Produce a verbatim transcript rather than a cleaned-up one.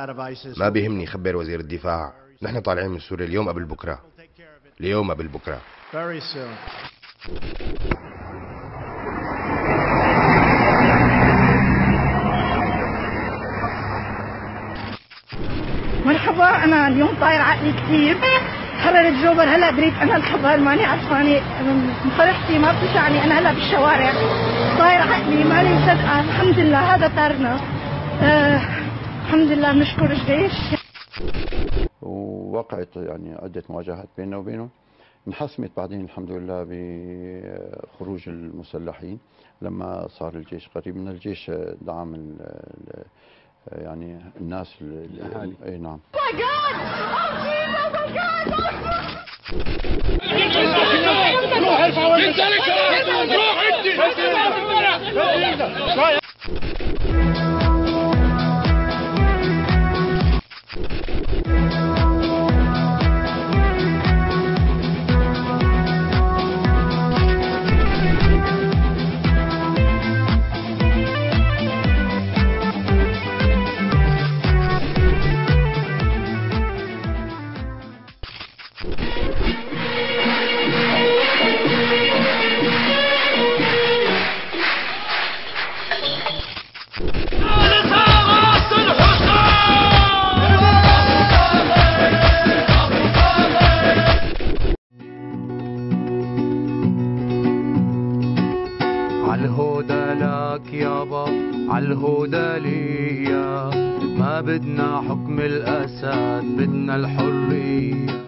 ما بيهمني خبر وزير الدفاع، نحن طالعين من سوريا اليوم قبل بكرة، اليوم قبل بكرة. مرحبا، أنا اليوم طاير عقلي كثير، حررت جوبر. هلا دريت أنا الخبر، ماني عرفانة، فرحتي ما بتسعني. أنا هلا بالشوارع طاير عقلي، ماني مصدقة. الحمد لله هذا طارنا. آه الحمد لله، بنشكر الجيش. ووقعت يعني عدة مواجهات بيننا وبينهم، انحسمت بعدين الحمد لله بخروج المسلحين لما صار الجيش قريب من الجيش، دعم ال يعني الناس الاهالي. اي نعم. روح ارفع روح عالهدى لك يابا، عالهدى ليا، ما بدنا حكم الأسد، بدنا الحرية.